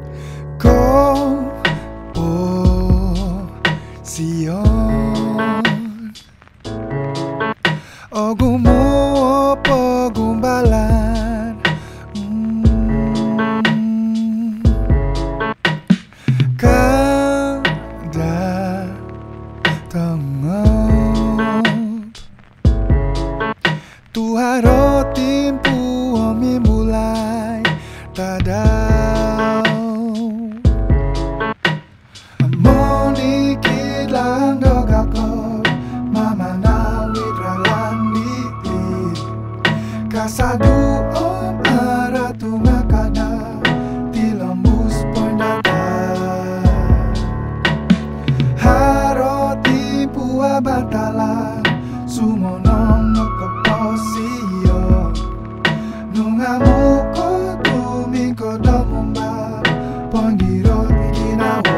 Komposition Ogumu opo gumbalan Kada tengok Tuharo timpu omi mulai tadau Monikid lang dogakor Mama na widralandi Kasadu om aratu ngakada Tilambus pondata Haro tipu abatalan Sumonong nakaposio Nungamu ko tumiko domumba Ponggiro ikinawo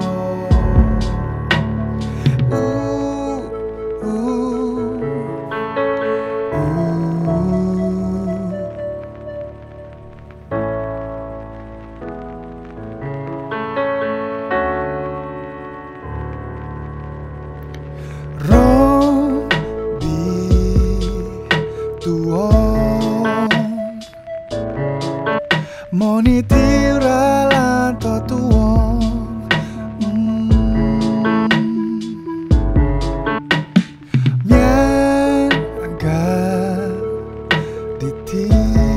Monitira lanto tuong Mianga diti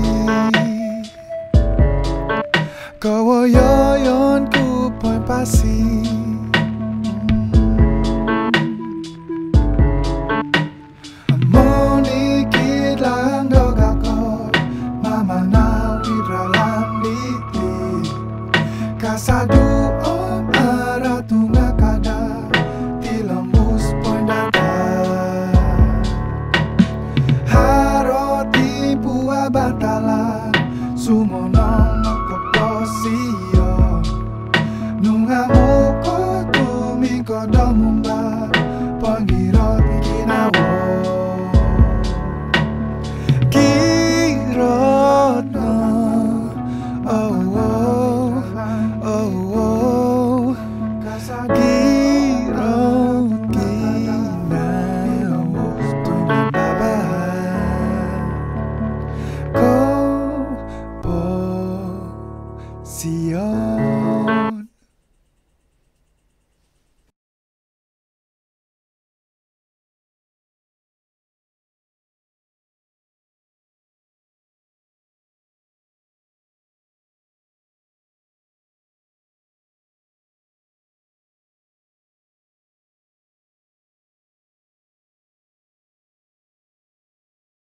Kawayoyon ku poin pasi Monikid lang dogakor Mama na widralandi Kasadu om aratu ngakada Tilambus pondata Haro tipu abatalan Sumonong nakaposio Nungamu ko tumiko domumba Ponggiro ikinawo Kirot no oh oh oh oh Kirot kinawo Tunyang babahan Komposition